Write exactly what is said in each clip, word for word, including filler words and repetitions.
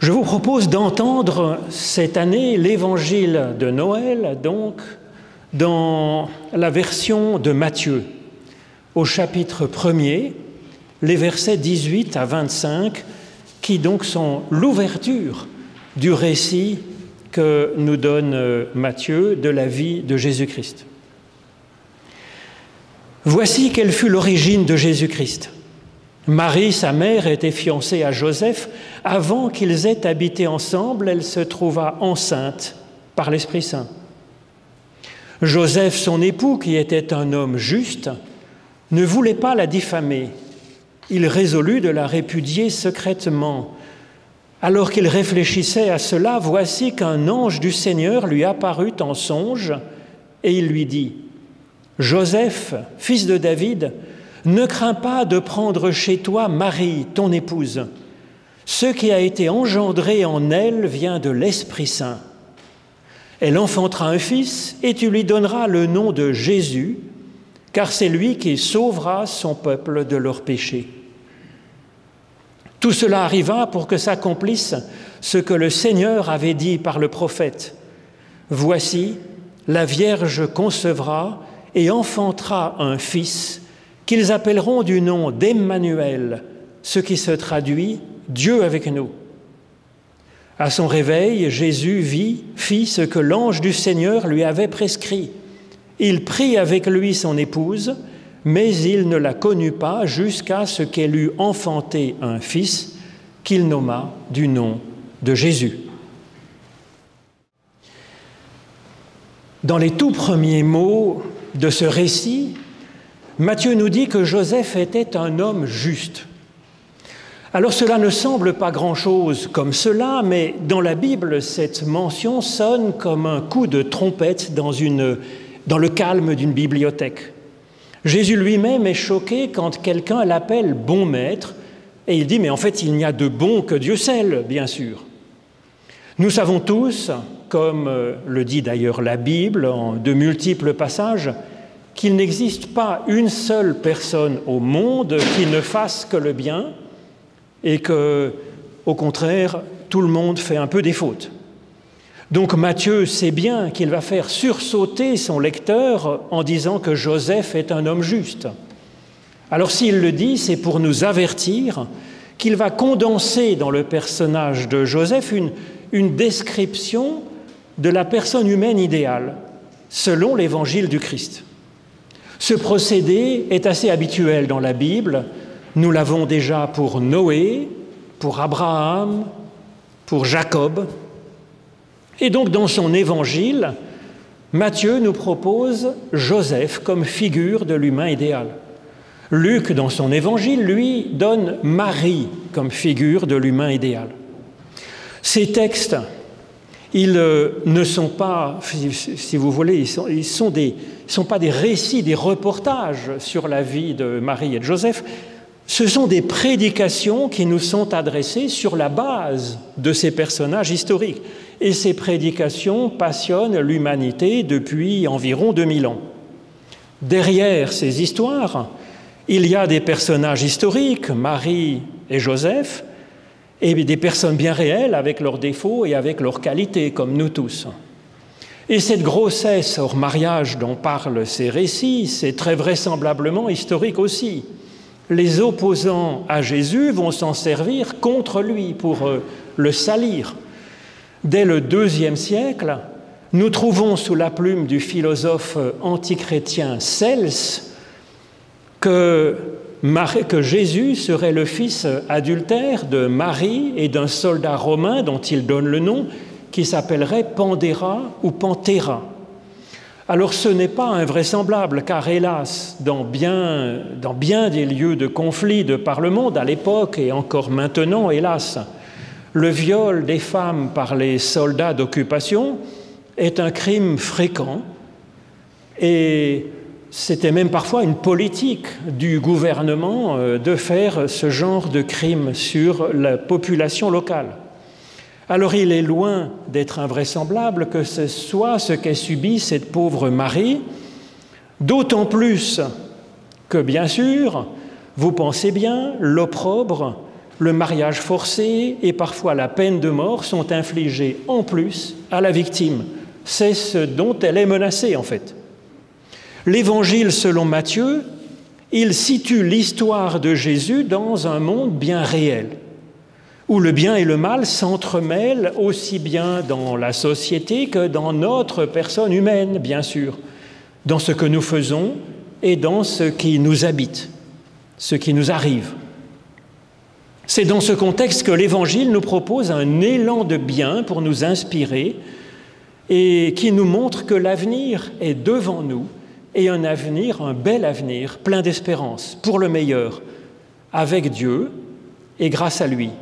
Je vous propose d'entendre cette année l'évangile de Noël, donc, dans la version de Matthieu, au chapitre premier, les versets dix-huit à vingt-cinq, qui donc sont l'ouverture du récit que nous donne Matthieu de la vie de Jésus-Christ. Voici quelle fut l'origine de Jésus-Christ. Marie, sa mère, était fiancée à Joseph. Avant qu'ils aient habité ensemble, elle se trouva enceinte par l'Esprit Saint. Joseph, son époux, qui était un homme juste, ne voulait pas la diffamer. Il résolut de la répudier secrètement. Alors qu'il réfléchissait à cela, voici qu'un ange du Seigneur lui apparut en songe et il lui dit : « Joseph, fils de David, ne crains pas de prendre chez toi Marie, ton épouse. Ce qui a été engendré en elle vient de l'Esprit Saint. Elle enfantera un fils et tu lui donneras le nom de Jésus, car c'est lui qui sauvera son peuple de leurs péchés. » Tout cela arriva pour que s'accomplisse ce que le Seigneur avait dit par le prophète. « Voici, la Vierge concevra et enfantera un fils, qu'ils appelleront du nom d'Emmanuel, ce qui se traduit « Dieu avec nous ». À son réveil, Jésus vit, fit ce que l'ange du Seigneur lui avait prescrit. Il prit avec lui son épouse, mais il ne la connut pas jusqu'à ce qu'elle eût enfanté un fils qu'il nomma du nom de Jésus. Dans les tout premiers mots de ce récit, Matthieu nous dit que Joseph était un homme juste. Alors cela ne semble pas grand-chose comme cela, mais dans la Bible, cette mention sonne comme un coup de trompette dans, une, dans le calme d'une bibliothèque. Jésus lui-même est choqué quand quelqu'un l'appelle « bon maître » et il dit « mais en fait, il n'y a de bon que Dieu seul, bien sûr ». Nous savons tous, comme le dit d'ailleurs la Bible en de multiples passages, qu'il n'existe pas une seule personne au monde qui ne fasse que le bien et que, au contraire, tout le monde fait un peu des fautes. Donc Matthieu sait bien qu'il va faire sursauter son lecteur en disant que Joseph est un homme juste. Alors s'il le dit, c'est pour nous avertir qu'il va condenser dans le personnage de Joseph une, une description de la personne humaine idéale, selon l'évangile du Christ. Ce procédé est assez habituel dans la Bible. Nous l'avons déjà pour Noé, pour Abraham, pour Jacob. Et donc, dans son évangile, Matthieu nous propose Joseph comme figure de l'humain idéal. Luc, dans son évangile, lui, donne Marie comme figure de l'humain idéal. Ces textes, ils ne sont pas, si vous voulez, ils sont, ils sont des, ils sont pas des récits, des reportages sur la vie de Marie et de Joseph. Ce sont des prédications qui nous sont adressées sur la base de ces personnages historiques. Et ces prédications passionnent l'humanité depuis environ deux mille ans. Derrière ces histoires, il y a des personnages historiques, Marie et Joseph, et des personnes bien réelles avec leurs défauts et avec leurs qualités, comme nous tous. Et cette grossesse hors mariage dont parlent ces récits, c'est très vraisemblablement historique aussi. Les opposants à Jésus vont s'en servir contre lui pour le salir. Dès le deuxième siècle, nous trouvons sous la plume du philosophe antichrétien Cels que, Marie, que Jésus serait le fils adultère de Marie et d'un soldat romain dont il donne le nom, qui s'appellerait Pandéra ou Panthéra. Alors ce n'est pas invraisemblable, car hélas, dans bien, dans bien des lieux de conflit de par le monde, à l'époque et encore maintenant, hélas, le viol des femmes par les soldats d'occupation est un crime fréquent et c'était même parfois une politique du gouvernement de faire ce genre de crime sur la population locale. Alors il est loin d'être invraisemblable que ce soit ce qu'ait subi cette pauvre Marie, d'autant plus que, bien sûr, vous pensez bien, l'opprobre le mariage forcé et parfois la peine de mort sont infligés en plus à la victime. C'est ce dont elle est menacée en fait. L'Évangile selon Matthieu, il situe l'histoire de Jésus dans un monde bien réel, où le bien et le mal s'entremêlent aussi bien dans la société que dans notre personne humaine, bien sûr, dans ce que nous faisons et dans ce qui nous habite, ce qui nous arrive. C'est dans ce contexte que l'Évangile nous propose un élan de bien pour nous inspirer et qui nous montre que l'avenir est devant nous et un avenir, un bel avenir, plein d'espérance, pour le meilleur, avec Dieu et grâce à lui.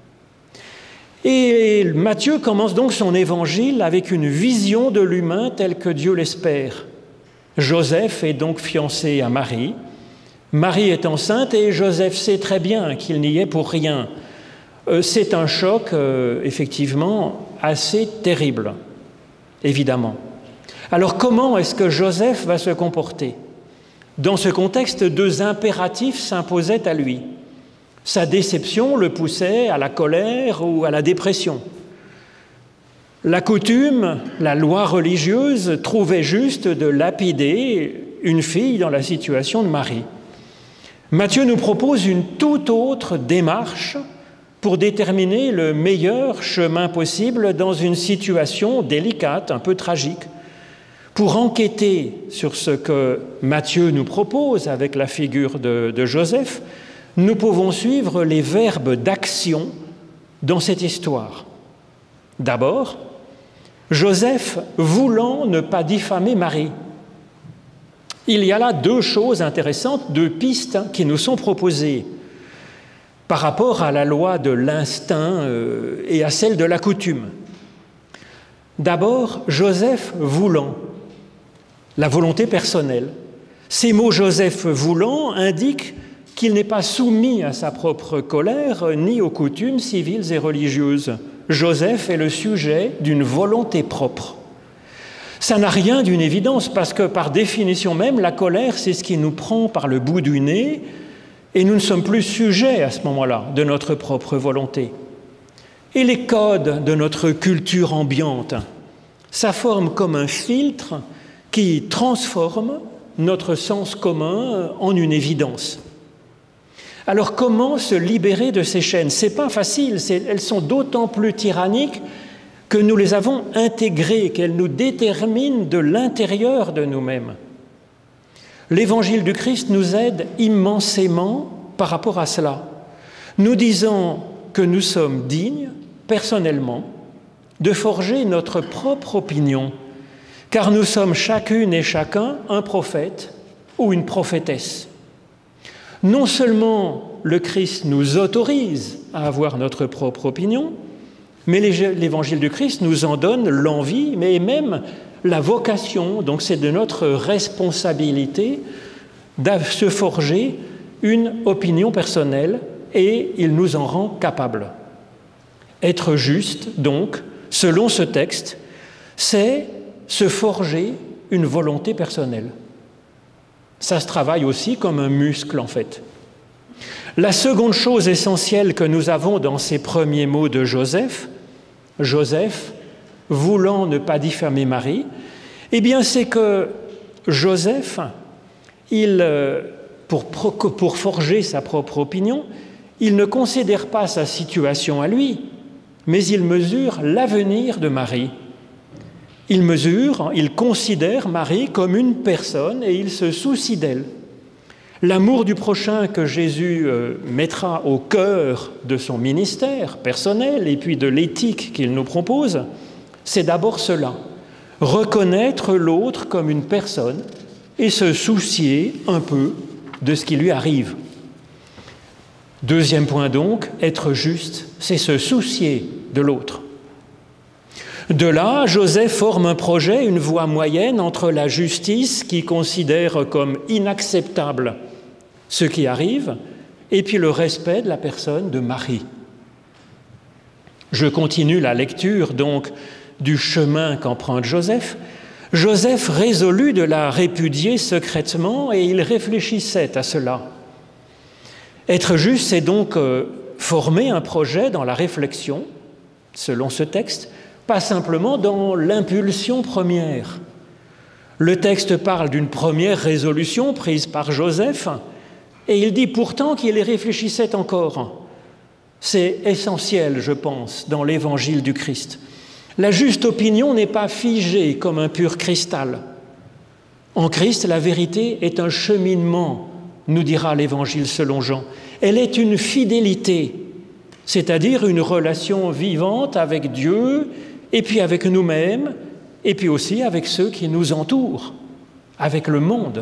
Et Matthieu commence donc son évangile avec une vision de l'humain tel que Dieu l'espère. Joseph est donc fiancé à Marie. Marie est enceinte et Joseph sait très bien qu'il n'y est pour rien. Euh, c'est un choc, euh, effectivement, assez terrible, évidemment. Alors comment est-ce que Joseph va se comporter? Dans ce contexte, deux impératifs s'imposaient à lui. Sa déception le poussait à la colère ou à la dépression. La coutume, la loi religieuse, trouvait juste de lapider une fille dans la situation de Marie. Matthieu nous propose une toute autre démarche pour déterminer le meilleur chemin possible dans une situation délicate, un peu tragique. Pour enquêter sur ce que Matthieu nous propose avec la figure de, de Joseph, nous pouvons suivre les verbes d'action dans cette histoire. D'abord, Joseph voulant ne pas diffamer Marie. Il y a là deux choses intéressantes, deux pistes qui nous sont proposées par rapport à la loi de l'instinct et à celle de la coutume. D'abord, Joseph voulant, la volonté personnelle. Ces mots « Joseph voulant » indiquent qu'il n'est pas soumis à sa propre colère ni aux coutumes civiles et religieuses. Joseph est le sujet d'une volonté propre. Ça n'a rien d'une évidence parce que par définition même, la colère, c'est ce qui nous prend par le bout du nez et nous ne sommes plus sujets à ce moment-là de notre propre volonté. Et les codes de notre culture ambiante, ça forme comme un filtre qui transforme notre sens commun en une évidence. Alors comment se libérer de ces chaînes? Ce n'est pas facile, elles sont d'autant plus tyranniques que nous les avons intégrées, qu'elles nous déterminent de l'intérieur de nous-mêmes. L'Évangile du Christ nous aide immensément par rapport à cela, nous disant que nous sommes dignes, personnellement, de forger notre propre opinion, car nous sommes chacune et chacun un prophète ou une prophétesse. Non seulement le Christ nous autorise à avoir notre propre opinion, mais l'Évangile du Christ nous en donne l'envie, mais même la vocation. Donc c'est de notre responsabilité de se forger une opinion personnelle et il nous en rend capables. Être juste, donc, selon ce texte, c'est se forger une volonté personnelle. Ça se travaille aussi comme un muscle, en fait. La seconde chose essentielle que nous avons dans ces premiers mots de Joseph, Joseph, voulant ne pas diffamer Marie, eh bien, c'est que Joseph, il, pour, pour forger sa propre opinion, il ne considère pas sa situation à lui, mais il mesure l'avenir de Marie. Il mesure, il considère Marie comme une personne et il se soucie d'elle. L'amour du prochain que Jésus euh, mettra au cœur de son ministère personnel et puis de l'éthique qu'il nous propose, c'est d'abord cela, reconnaître l'autre comme une personne et se soucier un peu de ce qui lui arrive. Deuxième point donc, être juste, c'est se soucier de l'autre. De là, Joseph forme un projet, une voie moyenne entre la justice qui considère comme inacceptable ce qui arrive et puis le respect de la personne de Marie. Je continue la lecture donc du chemin qu'emprunte Joseph. Joseph résolut de la répudier secrètement et il réfléchissait à cela. Être juste, c'est donc former un projet dans la réflexion, selon ce texte, pas simplement dans l'impulsion première. Le texte parle d'une première résolution prise par Joseph, et il dit pourtant qu'il y réfléchissait encore. C'est essentiel, je pense, dans l'évangile du Christ. La juste opinion n'est pas figée comme un pur cristal. En Christ, la vérité est un cheminement, nous dira l'évangile selon Jean. Elle est une fidélité, c'est-à-dire une relation vivante avec Dieu, et puis avec nous-mêmes, et puis aussi avec ceux qui nous entourent, avec le monde.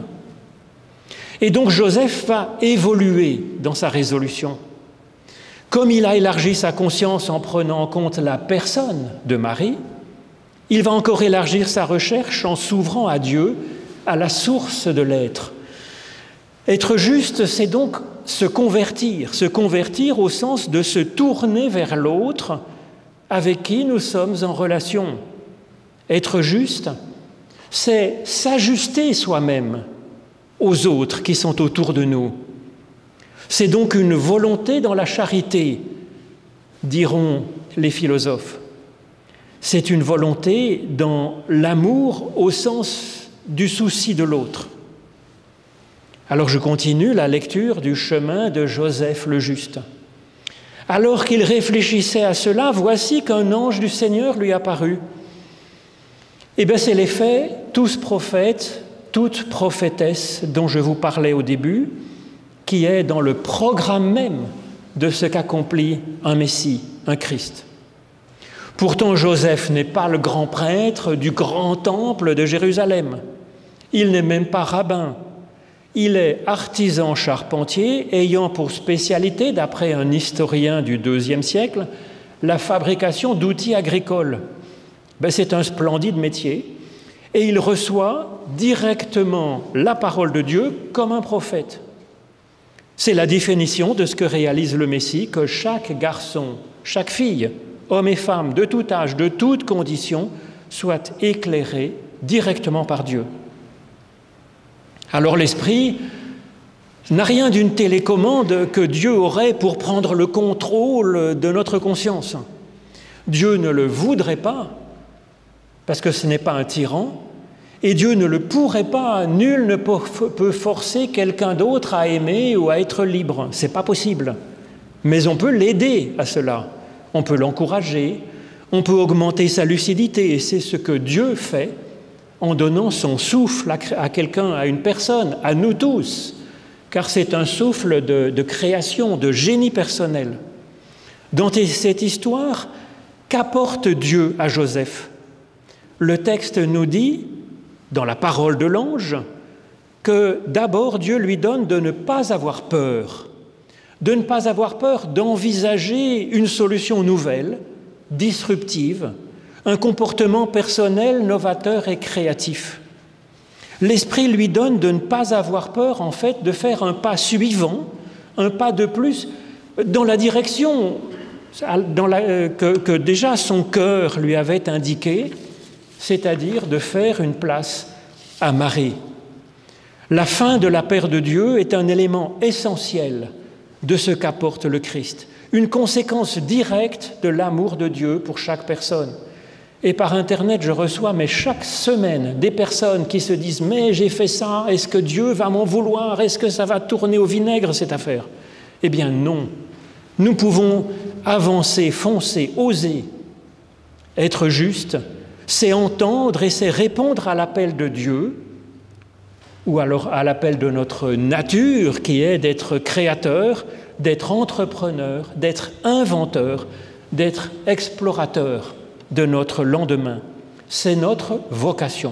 Et donc Joseph va évoluer dans sa résolution. Comme il a élargi sa conscience en prenant en compte la personne de Marie, il va encore élargir sa recherche en s'ouvrant à Dieu, à la source de l'être. Être juste, c'est donc se convertir, se convertir au sens de se tourner vers l'autre avec qui nous sommes en relation. Être juste, c'est s'ajuster soi-même aux autres qui sont autour de nous. C'est donc une volonté dans la charité, diront les philosophes. C'est une volonté dans l'amour au sens du souci de l'autre. Alors je continue la lecture du chemin de Joseph le Juste. Alors qu'il réfléchissait à cela, voici qu'un ange du Seigneur lui apparut. Eh bien, c'est l'effet, tous prophètes, toute prophétesse dont je vous parlais au début, qui est dans le programme même de ce qu'accomplit un Messie, un Christ. Pourtant, Joseph n'est pas le grand prêtre du grand temple de Jérusalem. Il n'est même pas rabbin. Il est artisan charpentier ayant pour spécialité, d'après un historien du deuxième siècle, la fabrication d'outils agricoles. Ben, c'est un splendide métier et il reçoit directement la parole de Dieu comme un prophète. C'est la définition de ce que réalise le Messie, que chaque garçon, chaque fille, homme et femme, de tout âge, de toutes conditions, soit éclairé directement par Dieu. Alors l'Esprit n'a rien d'une télécommande que Dieu aurait pour prendre le contrôle de notre conscience. Dieu ne le voudrait pas, parce que ce n'est pas un tyran, et Dieu ne le pourrait pas. Nul ne peut forcer quelqu'un d'autre à aimer ou à être libre. Ce n'est pas possible. Mais on peut l'aider à cela. On peut l'encourager, on peut augmenter sa lucidité, et c'est ce que Dieu fait en donnant son souffle à quelqu'un, à une personne, à nous tous, car c'est un souffle de, de création, de génie personnel. Dans cette histoire, qu'apporte Dieu à Joseph? Le texte nous dit, dans la parole de l'ange, que d'abord Dieu lui donne de ne pas avoir peur, de ne pas avoir peur d'envisager une solution nouvelle, disruptive, un comportement personnel, novateur et créatif. L'Esprit lui donne de ne pas avoir peur, en fait, de faire un pas suivant, un pas de plus, dans la direction dans la, que, que déjà son cœur lui avait indiquée, c'est-à-dire de faire une place à Marie. La fin de la paix de Dieu est un élément essentiel de ce qu'apporte le Christ, une conséquence directe de l'amour de Dieu pour chaque personne. Et par Internet, je reçois, mais chaque semaine, des personnes qui se disent « Mais j'ai fait ça, est-ce que Dieu va m'en vouloir? Est-ce que ça va tourner au vinaigre, cette affaire ?» Eh bien non. Nous pouvons avancer, foncer, oser. Être juste, c'est entendre et c'est répondre à l'appel de Dieu, ou alors à l'appel de notre nature, qui est d'être créateur, d'être entrepreneur, d'être inventeur, d'être explorateur de notre lendemain. C'est notre vocation.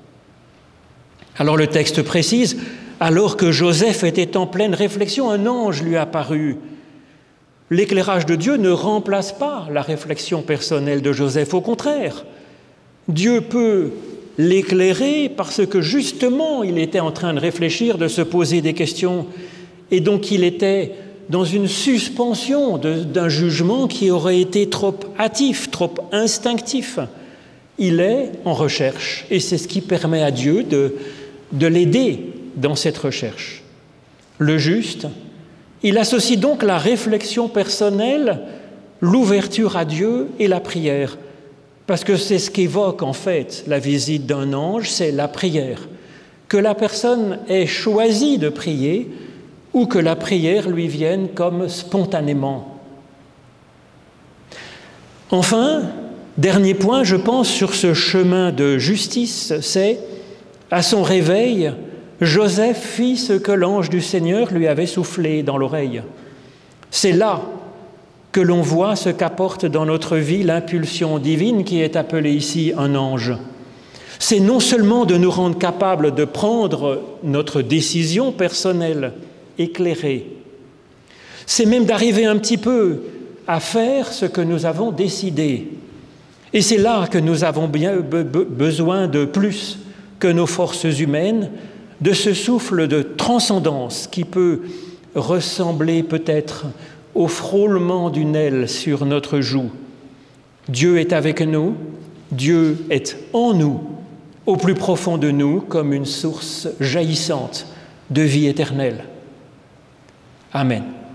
Alors le texte précise, alors que Joseph était en pleine réflexion, un ange lui apparut. L'éclairage de Dieu ne remplace pas la réflexion personnelle de Joseph, au contraire. Dieu peut l'éclairer parce que justement il était en train de réfléchir, de se poser des questions, et donc il était dans une suspension de, d'un jugement qui aurait été trop hâtif, trop instinctif. Il est en recherche, et c'est ce qui permet à Dieu de, de l'aider dans cette recherche. Le juste Il associe donc la réflexion personnelle, l'ouverture à Dieu et la prière. Parce que c'est ce qu'évoque en fait la visite d'un ange, c'est la prière. Que la personne ait choisi de prier ou que la prière lui vienne comme spontanément. Enfin, dernier point, je pense, sur ce chemin de justice, c'est, à son réveil, Joseph fit ce que l'ange du Seigneur lui avait soufflé dans l'oreille. C'est là que l'on voit ce qu'apporte dans notre vie l'impulsion divine qui est appelée ici un ange. C'est non seulement de nous rendre capables de prendre notre décision personnelle éclairée, c'est même d'arriver un petit peu à faire ce que nous avons décidé. Et c'est là que nous avons bien besoin de plus que nos forces humaines, de ce souffle de transcendance qui peut ressembler peut-être au frôlement d'une aile sur notre joue. Dieu est avec nous, Dieu est en nous, au plus profond de nous, comme une source jaillissante de vie éternelle. Amen.